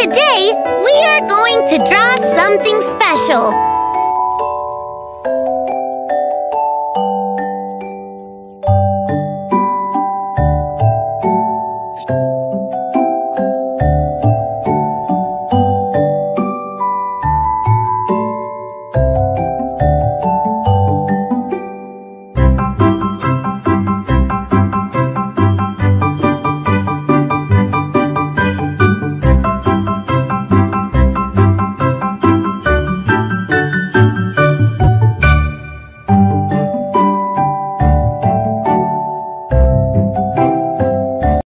Today, we are going to draw something special.